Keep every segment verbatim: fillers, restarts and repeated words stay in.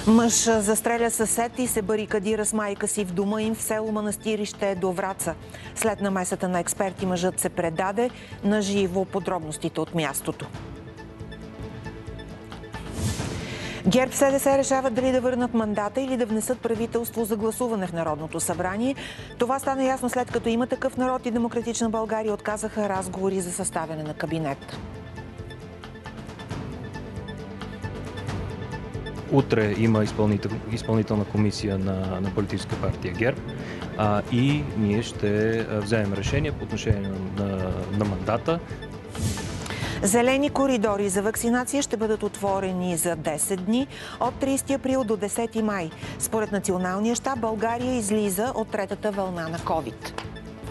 Мъж застреля съсед и се барикадира с майка си в дома им в село Манастирище до Враца. След намесата на експерти мъжът се предаде на живо. Подробностите от мястото. ГЕРБ-СДС решават дали да върнат мандата или да внесат правителство за гласуване в Народното събрание. Това стана ясно след като Има такъв народ и Демократична България отказаха разговори за съставяне на кабинет. Утре има изпълнител, изпълнителна комисия на, на политическа партия ГЕРБ а, и ние ще вземем решение по отношение на, на, на мандата. Зелени коридори за вакцинация ще бъдат отворени за десет дни от тридесети април до десети май. Според Националния щаб България излиза от третата вълна на ковид.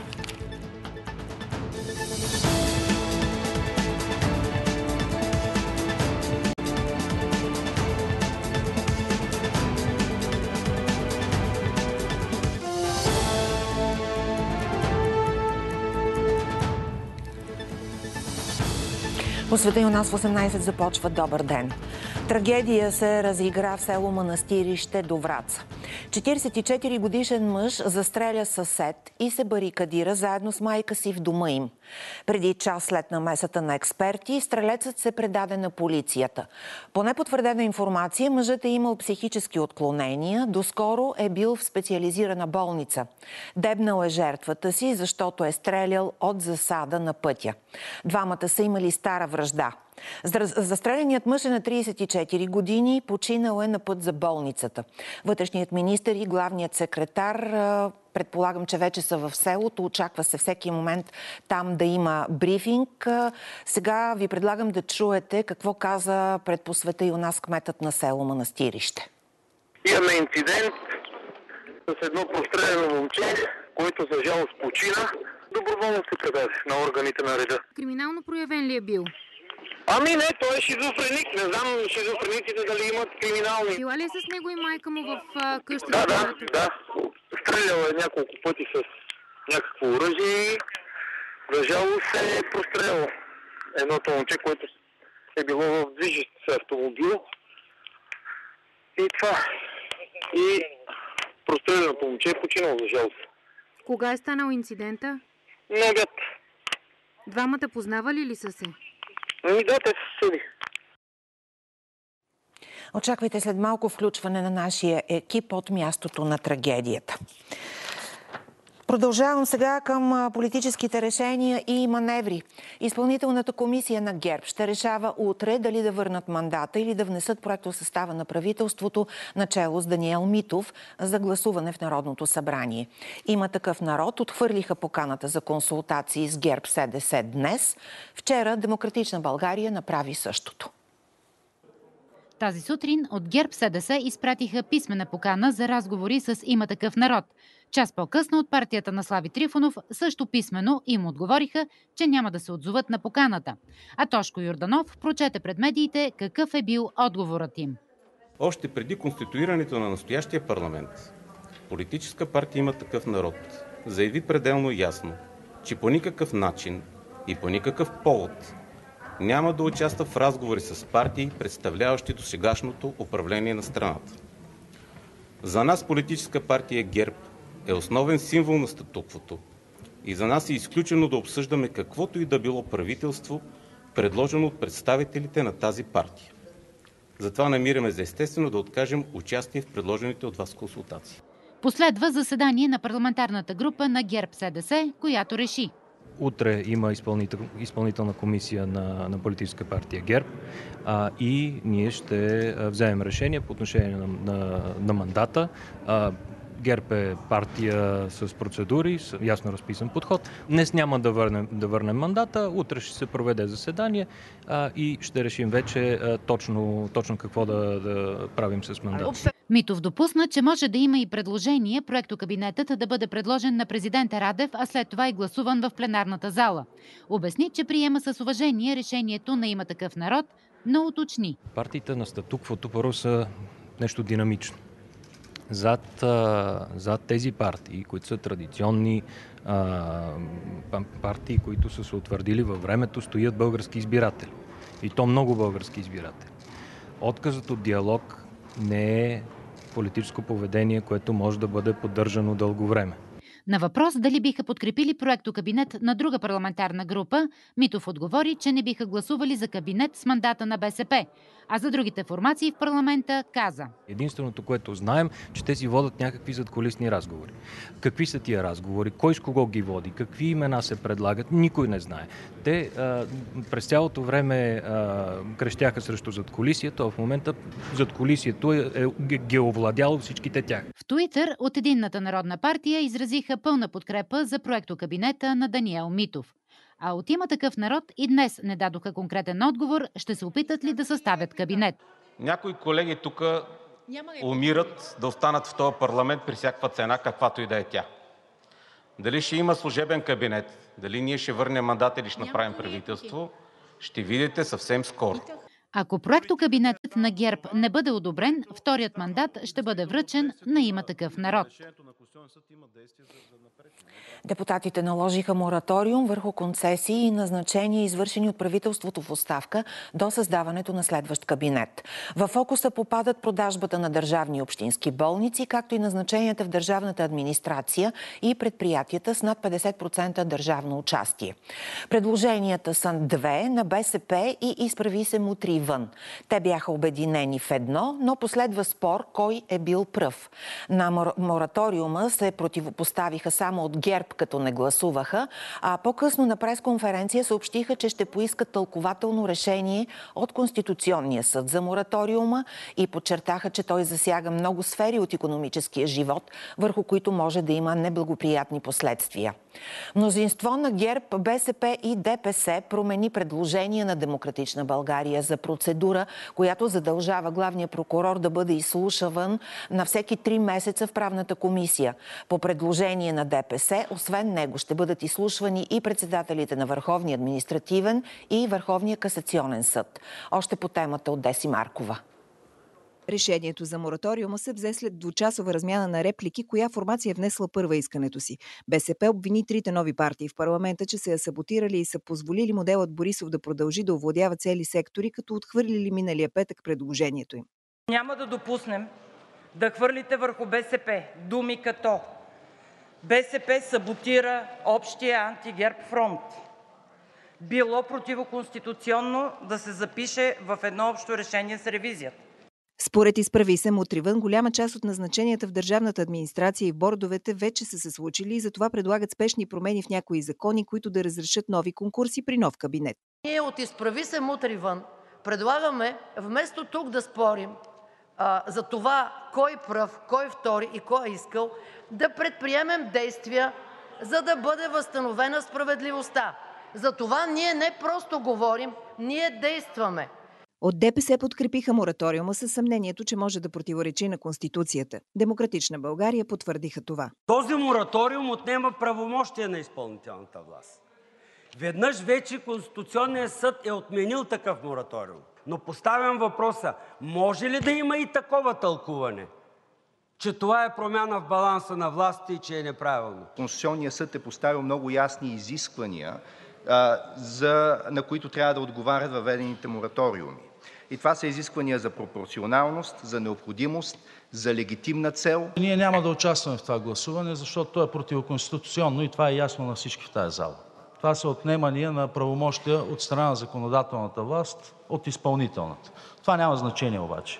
По света и у нас в осемнайсет започва Добър ден. Трагедия се разигра в село Манастирище до Враца. четиридесет и четири годишен мъж застреля съсед и се барикадира заедно с майка си в дома им. Преди час след намесата на експерти, стрелецът се предаде на полицията. По непотвърдена информация, мъжът е имал психически отклонения, доскоро е бил в специализирана болница. Дебнал е жертвата си, защото е стрелял от засада на пътя. Двамата са имали стара вражда. Застреленият мъж е на тридесет и четири години, починал е на път за болницата. Вътрешният министър и главният секретар, предполагам, че вече са в селото, очаква се всеки момент там да има брифинг. Сега ви предлагам да чуете какво каза пред По света и у нас кметът на село Манастирище. Имаме инцидент с едно простреляно момче, който за жалост почина. Доброволно се предаде на органите на реда. Криминално проявен ли е бил? Ами не, той е шизофреник. Не знам шизофрениците дали имат криминални. Била ли е с него и майка му в а, къщата? Да, да, да. Стрелял е няколко пъти с някакво оръжие и за жалост се е простреляло едното момче, което е било в движещ се автомобил. И това. И простреляното момче е починало за жалост. Кога е станал инцидента? На обяд. Двамата познавали ли са се? Ами да, те са съди. Очаквайте след малко включване на нашия екип от мястото на трагедията. Продължавам сега към политическите решения и маневри. Изпълнителната комисия на ГЕРБ ще решава утре дали да върнат мандата или да внесат проектосъстава на правителството начело с Даниел Митов за гласуване в Народното събрание. Има такъв народ. Отхвърлиха поканата за консултации с ГЕРБ-СДС днес. Вчера Демократична България направи същото. Тази сутрин от ГЕРБ-СДС изпратиха писмена покана за разговори с Има такъв народ. Час по-късно от партията на Слави Трифонов също писмено им отговориха, че няма да се отзоват на поканата. А Тошко Йорданов прочете пред медиите какъв е бил отговорът им. Още преди конституирането на настоящия парламент, политическа партия Има такъв народ заяви пределно ясно, че по никакъв начин и по никакъв повод няма да участва в разговори с партии, представляващи досегашното управление на страната. За нас политическа партия ГЕРБ е основен символ на статуквото и за нас е изключено да обсъждаме каквото и да било правителство, предложено от представителите на тази партия. Затова намираме за естествено да откажем участие в предложените от вас консултации. Последва заседание на парламентарната група на ГЕРБ-СДС, която реши: Утре има изпълнител, изпълнителна комисия на, на политическа партия ГЕРБ а, и ние ще вземем решение по отношение на, на, на мандата. А, ГЕРБ е партия с процедури, с ясно разписан подход. Днес няма да върнем, да върнем мандата, утре ще се проведе заседание а, и ще решим вече а, точно, точно какво да, да правим с мандата. Митов допусна, че може да има и предложение проектокабинетът да бъде предложен на президента Радев, а след това и гласуван в пленарната зала. Обясни, че приема с уважение решението на Има такъв народ, но уточни: партиите на статуквото първо са нещо динамично. Зад, зад тези партии, които са традиционни а, партии, които са се утвърдили във времето, стоят български избиратели. И то много български избиратели. Отказът от диалог не е политическо поведение, което може да бъде поддържано дълго време. На въпрос дали биха подкрепили проекто кабинет на друга парламентарна група, Митов отговори, че не биха гласували за кабинет с мандата на БСП, а за другите формации в парламента каза: Единственото, което знаем, че те си водят някакви задкулисни разговори. Какви са тия разговори, кой с кого ги води, какви имена се предлагат, никой не знае. Те а, през цялото време а, крещяха срещу задкулисието, а в момента задкулисието е, е, ги е овладяло всичките тях. В Туитър от Единната народна партия изразиха пълна подкрепа за проекто кабинета на Даниел Митов. А от Има такъв народ и днес не дадоха конкретен отговор, ще се опитат ли да съставят кабинет. Някои колеги тук умират да останат в този парламент при всякаква цена, каквато и да е тя. Дали ще има служебен кабинет, дали ние ще върнем мандат или ще направим правителство, ще видите съвсем скоро. Ако проектокабинетът на ГЕРБ не бъде одобрен, вторият мандат ще бъде връчен на Има такъв народ. Депутатите наложиха мораториум върху концесии и назначения, извършени от правителството в оставка до създаването на следващ кабинет. В фокуса попадат продажбата на държавни и общински болници, както и назначенията в държавната администрация и предприятията с над петдесет процента държавно участие. Предложенията са две на БСП и Изправи се мутри вън. Те бяха обединени в едно, но последва спор кой е бил пръв. На мораториума се противопоставиха само от ГЕРБ, като не гласуваха, а по-късно на пресконференция съобщиха, че ще поискат тълкователно решение от Конституционния съд за мораториума и подчертаха, че той засяга много сфери от икономическия живот, върху които може да има неблагоприятни последствия. Мнозинство на ГЕРБ, БСП и ДПС промени предложение на Демократична България за процедура, която задължава главния прокурор да бъде изслушван на всеки три месеца в правната комисия. По предложение на ДПС, освен него ще бъдат изслушвани и председателите на Върховния административен и Върховния касационен съд. Още по темата от Деси Маркова. Решението за мораториума се взе след двучасова размяна на реплики, коя формация е внесла първа искането си. БСП обвини трите нови партии в парламента, че се я саботирали и са позволили моделът Борисов да продължи да овладява цели сектори, като отхвърлили миналия петък предложението им. Няма да допуснем да хвърлите върху БСП думи като БСП саботира общия анти-ГЕРБ фронт. Било противоконституционно да се запише в едно общо решение с ревизията. Според Изправи се мутри вън, голяма част от назначенията в държавната администрация и в бордовете вече са се случили и затова предлагат спешни промени в някои закони, които да разрешат нови конкурси при нов кабинет. Ние от Изправи се мутри вън предлагаме вместо тук да спорим а, за това кой пръв, кой втори и кой е искал, да предприемем действия, за да бъде възстановена справедливостта. За това ние не просто говорим, ние действаме. От ДПС подкрепиха мораториума със съмнението, че може да противоречи на Конституцията. Демократична България потвърдиха това. Този мораториум отнема правомощия на изпълнителната власт. Веднъж вече Конституционният съд е отменил такъв мораториум. Но поставям въпроса, може ли да има и такова тълкуване, че това е промяна в баланса на властите и че е неправилно? Конституционният съд е поставил много ясни изисквания, а, за, на които трябва да отговарят въведените мораториуми. И това са изисквания за пропорционалност, за необходимост, за легитимна цел. Ние няма да участваме в това гласуване, защото то е противоконституционно и това е ясно на всички в тази зала. Това са отнемания на правомощия от страна на законодателната власт от изпълнителната. Това няма значение обаче.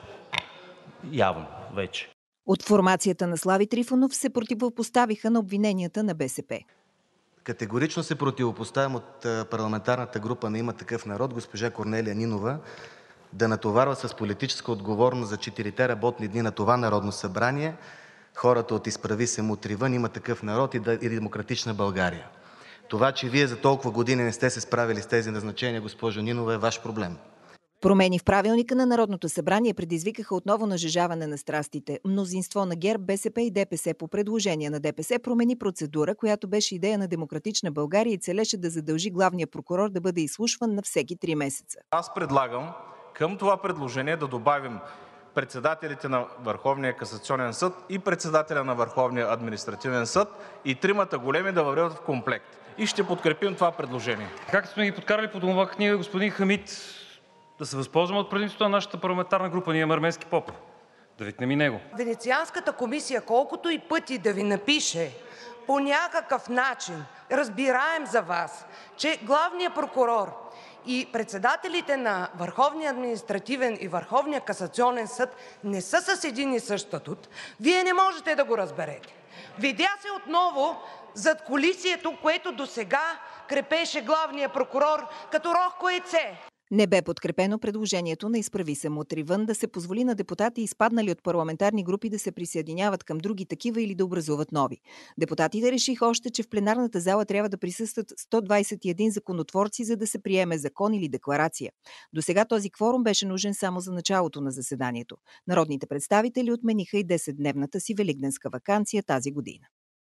Явно вече. От формацията на Слави Трифонов се противопоставиха на обвиненията на БСП. Категорично се противопоставям от парламентарната група на Има такъв народ, госпожа Корнелия Нинова, да натоварва с политическа отговорност за четирите работни дни на това Народно събрание хората от Изправи се мутри вън, Има такъв народ и Демократична България. Това, че Вие за толкова години не сте се справили с тези назначения, госпожо Нинова, е ваш проблем. Промени в правилника на Народното събрание предизвикаха отново нажежаване на страстите. Мнозинство на ГЕРБ, БСП и ДПС по предложение на ДПС промени процедура, която беше идея на Демократична България и целеше да задължи главния прокурор да бъде изслушван на всеки три месеца. Аз предлагам към това предложение да добавим председателите на Върховния касационен съд и председателя на Върховния административен съд и тримата големи да вървят в комплект. И ще подкрепим това предложение. Както сме ги подкарали по домова книга, господин Хамид, да се възползваме от предимството на нашата парламентарна група. Ние имаме арменски поп. Да викнем и него. Венецианската комисия, колкото и пъти да ви напише по някакъв начин, разбираем за вас, че главният прокурор и председателите на Върховния административен и Върховния касационен съд не са с един и същ статут, вие не можете да го разберете. Видя се отново задкулисието, което досега крепеше главния прокурор като рохко яйце. Не бе подкрепено предложението на Изправи се мутри вън да се позволи на депутати, изпаднали от парламентарни групи, да се присъединяват към други такива или да образуват нови. Депутатите решиха още, че в пленарната зала трябва да присъстват сто двадесет и един законотворци, за да се приеме закон или декларация. До сега този кворум беше нужен само за началото на заседанието. Народните представители отмениха и десетдневната си великденска ваканция тази година.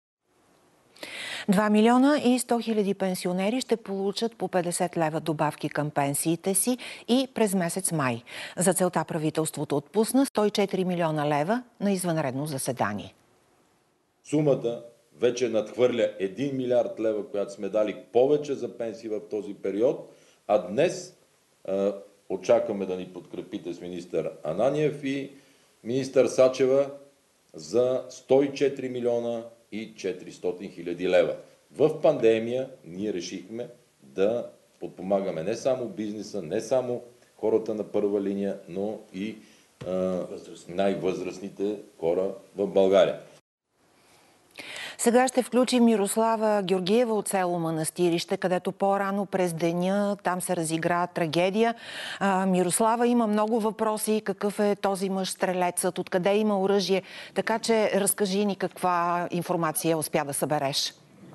два милиона и сто хиляди пенсионери ще получат по петдесет лева добавки към пенсиите си и през месец май. За целта правителството отпусна сто и четири милиона лева на извънредно заседание. Сумата вече надхвърля един милиард лева, която сме дали повече за пенсии в този период, а днес е, очакваме да ни подкрепите с министър Ананиев и министър Сачева за сто и четири милиона и четиристотин хиляди лева. В пандемия ние решихме да подпомагаме не само бизнеса, не само хората на първа линия, но и а, най-възрастните хора в България. Сега ще включим Мирослава Георгиева от село Манастирище, където по-рано през деня там се разигра трагедия. А, Мирослава, има много въпроси. Какъв е този мъж стрелецът? Откъде има оръжие? Така че разкажи ни каква информация успя да събереш.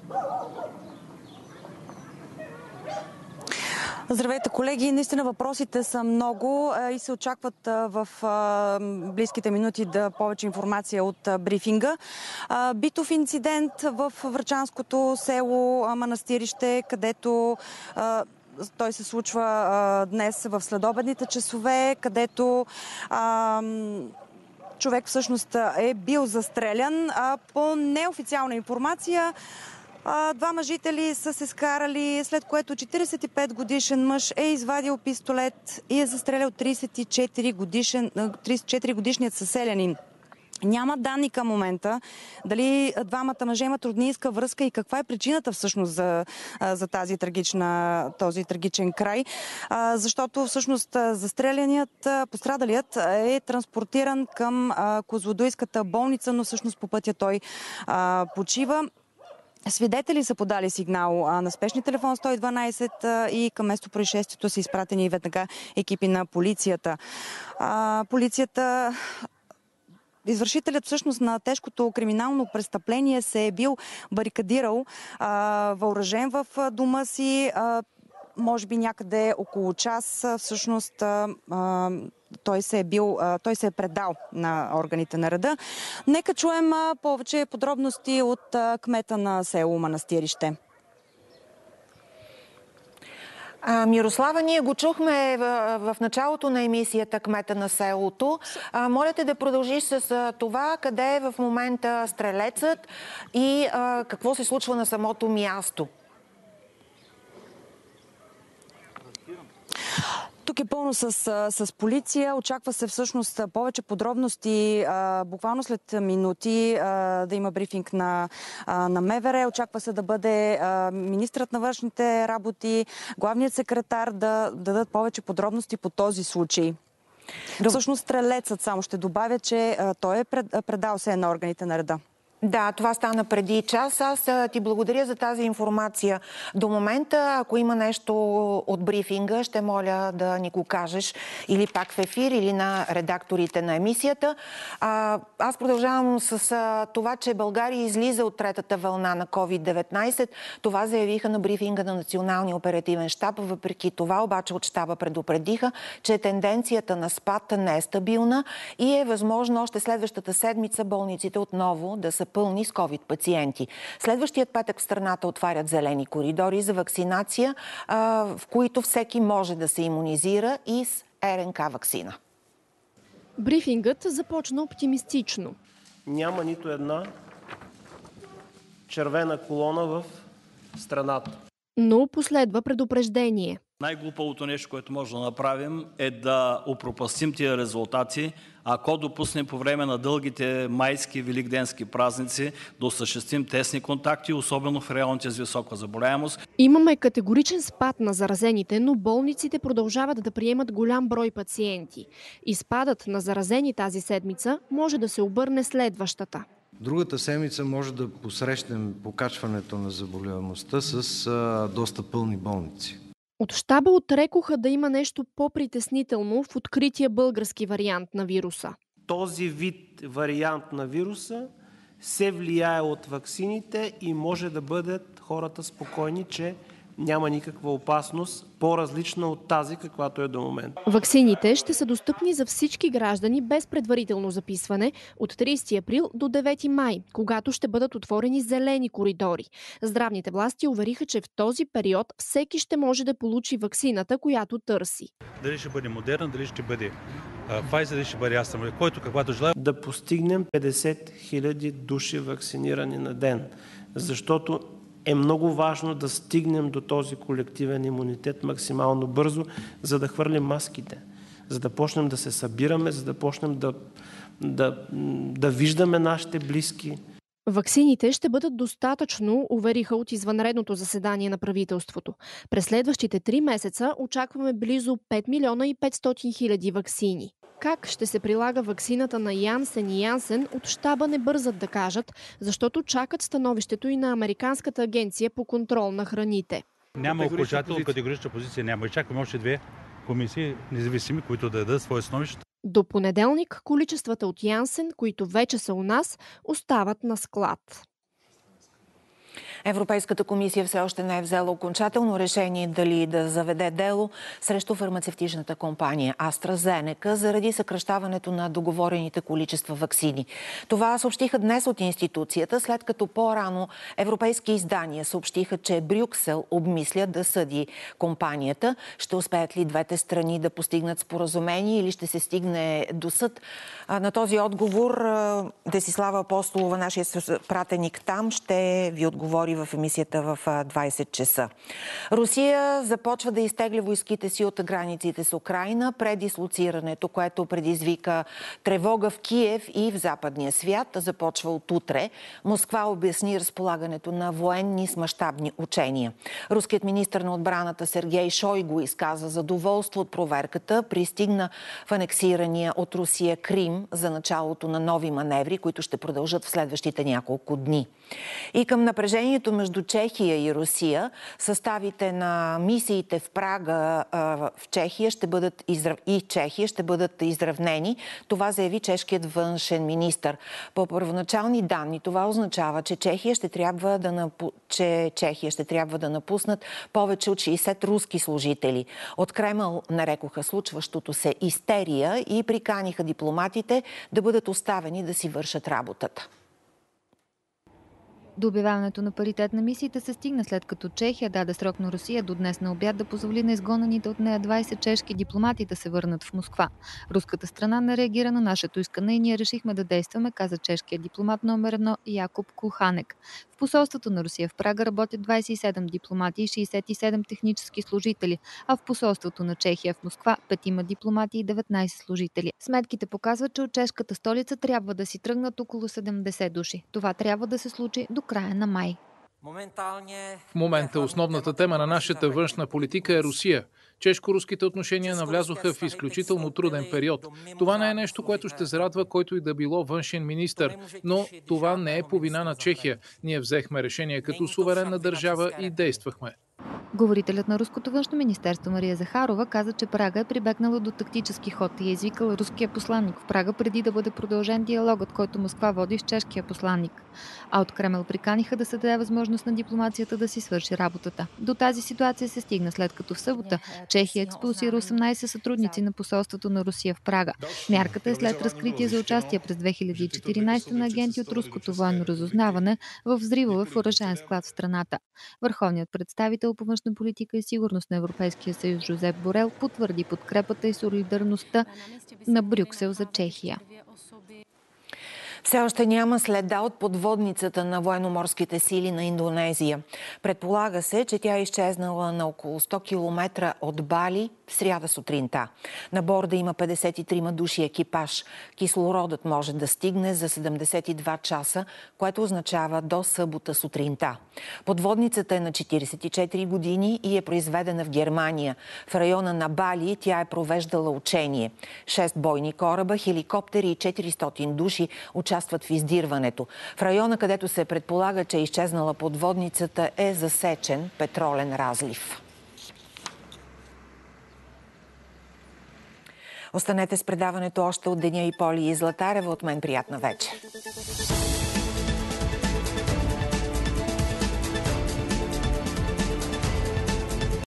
Здравейте, колеги! Наистина въпросите са много и се очакват в близките минути да повече информация от брифинга. Битов инцидент в врачанското село Манастирище, където той се случва днес в следобедните часове, където човек всъщност е бил застрелян. По неофициална информация, двама жители са се скарали, след което четиридесет и пет годишен мъж е извадил пистолет и е застрелял тридесет и четири годишният съселянин. Няма данни към момента дали двамата мъже имат роднинска връзка и каква е причината всъщност за, за тази трагична, този трагичен край. Защото всъщност застреляният, пострадалият е транспортиран към Козлодуйската болница, но всъщност по пътя той почива. Свидетели са подали сигнал на спешния телефон сто и дванадесет и към место происшествието са изпратени веднага екипи на полицията. Полицията... Извършителят всъщност на тежкото криминално престъпление се е бил барикадирал, въоръжен в дома си, може би някъде около час всъщност той се е бил, той се е предал на органите на реда. Нека чуем повече подробности от кмета на село Манастирище. А, Мирослава, ние го чухме в, в началото на емисията кмета на селото. А, моля те да продължиш с а, това, къде е в момента стрелецът и а, какво се случва на самото място. Тук е пълно с, с полиция. Очаква се всъщност повече подробности. А, буквално след минути а, да има брифинг на, а, на МВР. Очаква се да бъде а, министрът на външните работи, главният секретар да, да дадат повече подробности по този случай. Доб... Всъщност стрелецът, само ще добавя, че а, той е пред, предал се на органите на реда. Да, това стана преди час. Аз ти благодаря за тази информация. До момента, ако има нещо от брифинга, ще моля да ни го кажеш или пак в ефир, или на редакторите на емисията. А, аз продължавам с а, това, че България излиза от третата вълна на ковид деветнадесет. Това заявиха на брифинга на Националния оперативен щаб. Въпреки това, обаче от щаба предупредиха, че тенденцията на спад не е стабилна и е възможно още следващата седмица болниците отново да са пълни с ковид пациенти. Следващият петък в страната отварят зелени коридори за вакцинация, в които всеки може да се имунизира и с РНК ваксина. Брифингът започна оптимистично. Няма нито една червена колона в страната. Но последва предупреждение. Най-глупавото нещо, което може да направим, е да опропастим тия резултати, ако допуснем по време на дългите майски и великденски празници да осъществим тесни контакти, особено в районите с висока заболяемост. Имаме категоричен спад на заразените, но болниците продължават да приемат голям брой пациенти. И спадът на заразени тази седмица може да се обърне следващата. Другата седмица може да посрещнем покачването на заболеваемостта с а, доста пълни болници. От щаба отрекоха да има нещо по-притеснително в открития български вариант на вируса. Този вид вариант на вируса се влияе от ваксините и може да бъдат хората спокойни, че няма никаква опасност, по-различна от тази, каквато е до момента. Ваксините ще са достъпни за всички граждани без предварително записване от тридесети април до девети май, когато ще бъдат отворени зелени коридори. Здравните власти увериха, че в този период всеки ще може да получи ваксината, която търси. Дали ще бъде Модерна, дали ще бъде Pfizer, дали ще бъде Астра, който каквато желая. Да постигнем петдесет хиляди души вакцинирани на ден, защото е много важно да стигнем до този колективен имунитет максимално бързо, за да хвърлим маските, за да почнем да се събираме, за да почнем да, да, да виждаме нашите близки. Ваксините ще бъдат достатъчно, увериха от извънредното заседание на правителството. През следващите три месеца очакваме близо пет милиона и петстотин хиляди ваксини. Как ще се прилага ваксината на Янсен и Янсен, от щаба не бързат да кажат, защото чакат становището и на Американската агенция по контрол на храните. Няма окончателна категорична позиция, няма. И чакаме още две комисии, независими, които да дадат своя становище. До понеделник количествата от Янсен, които вече са у нас, остават на склад. Европейската комисия все още не е взела окончателно решение дали да заведе дело срещу фармацевтичната компания AstraZeneca заради съкращаването на договорените количества ваксини. Това съобщиха днес от институцията, след като по-рано европейски издания съобщиха, че Брюксел обмисля да съди компанията. Ще успеят ли двете страни да постигнат споразумение или ще се стигне до съд? На този отговор Десислава Апостолова, нашия пратеник там, ще ви отговори в емисията в двайсет часа. Русия започва да изтегля войските си от границите с Украйна пред дислоцирането, което предизвика тревога в Киев и в западния свят. Започва от утре. Москва обясни разполагането на военни с мащабни учения. Руският министър на отбраната Сергей Шойгу изказа задоволство от проверката. Пристигна в анексирания от Русия Крим за началото на нови маневри, които ще продължат в следващите няколко дни. И към напрежението между Чехия и Русия, съставите на мисиите в Прага в Чехия ще бъдат израв... и Чехия ще бъдат изравнени. Това заяви чешкият външен министър. По първоначални данни това означава, че Чехия ще трябва да, напу... че Чехия ще трябва да напуснат повече от шейсет руски служители. От Кремъл нарекоха случващото се истерия и приканиха дипломатите да бъдат оставени да си вършат работата. До обявяването на паритет на мисиите се стигна, след като Чехия даде срок на Русия до днес на обяд да позволи на изгонаните от нея двайсет чешки дипломати да се върнат в Москва. Руската страна не реагира на нашето искане и ние решихме да действаме, каза чешкият дипломат номер едно Якуб Кулханек. В посолството на Русия в Прага работят двайсет и седем дипломати и шейсет и седем технически служители, а в посолството на Чехия в Москва петима дипломати и деветнайсет служители. Сметките показват, че от чешката столица трябва да си тръгнат около седемдесет души. Това трябва да се случи до края на май. В момента основната тема на нашата външна политика е Русия. Чешко-руските отношения навлязоха в изключително труден период. Това не е нещо, което ще зарадва който и да било външен министър, но това не е по вина на Чехия. Ние взехме решение като суверенна държава и действахме. Говорителят на руското външно министерство Мария Захарова каза, че Прага е прибегнала до тактически ход и е извикал руския посланник в Прага преди да бъде продължен диалогът, който Москва води с чешкия посланник. А от Кремъл приканиха да се даде възможност на дипломацията да си свърши работата. До тази ситуация се стигна след като в събота Чехия експулсира осемнайсет сътрудници на посолството на Русия в Прага. Мярката е след разкритие за участие през две хиляди и четиринайсета на агенти от руското военно разузнаване в взрива в оръжаен склад в страната. Върховният представител по външна политика и сигурност на Европейския съюз Жозеп Борел потвърди подкрепата и солидарността на Брюксел за Чехия. Все още няма следа от подводницата на военноморските сили на Индонезия. Предполага се, че тя е изчезнала на около сто километра от Бали в сряда сутринта. На борда има петдесет и трима души екипаж. Кислородът може да стигне за седемдесет и два часа, което означава до събота сутринта. Подводницата е на четиридесет и четири години и е произведена в Германия. В района на Бали тя е провеждала учение. Шест бойни кораба, хеликоптери и четиристотин души участват в издирването. В района, където се предполага, че е изчезнала подводницата, е засечен петролен разлив. Останете с предаването още от деня и Поли и Златарева. От мен приятна вечер.